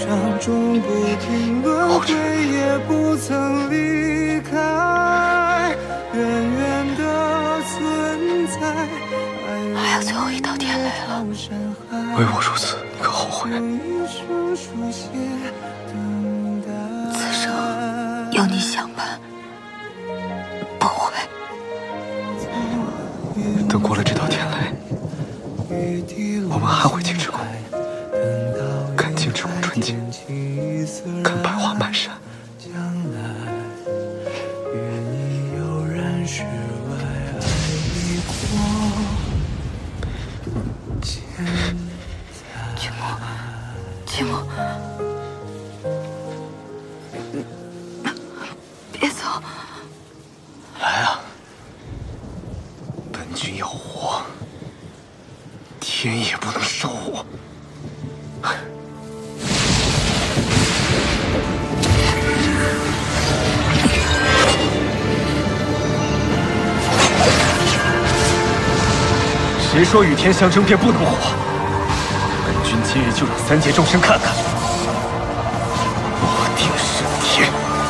永不停轮回，也不曾离开，远远的存在。 还有最后一道天雷了， 为我如此，你可后悔？ 此生有你相伴，不悔。 等过了这道天雷，我们还会进之宫，看金之宫纯洁，看百花满山。 秦牧，别走！ 来啊！本君要活，天也不能收我。谁说与天相争便不能活？本君今日就让三界众生看看，我定胜天！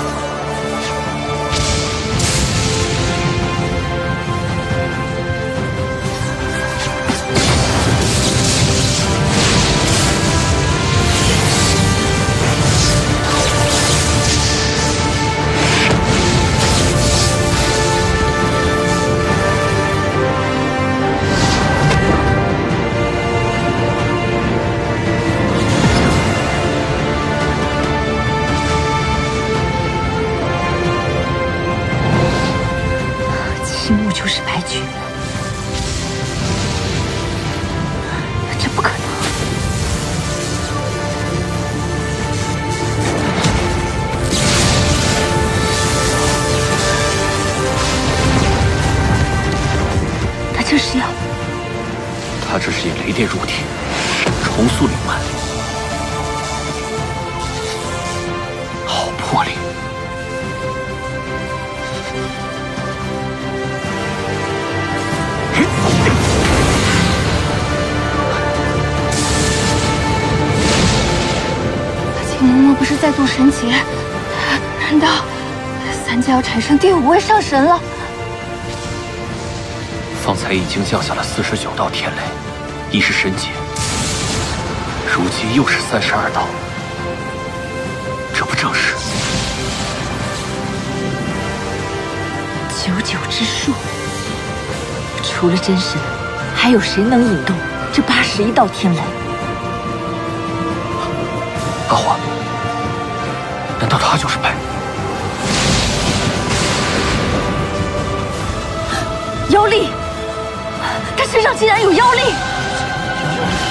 秦牧就是白菊，这不可能！他这是要…… 他这是以雷电入体，重塑灵脉，好魄力！ 秦嬷不是在做神劫？难道三界要产生第5位上神了？ 方才已经降下了49道天雷，已是神劫，如今又是32道，这不正是 99之术？除了真神，还有谁能引动这81道天雷？ 阿华，难道他就是白？ 妖力！他身上竟然有妖力！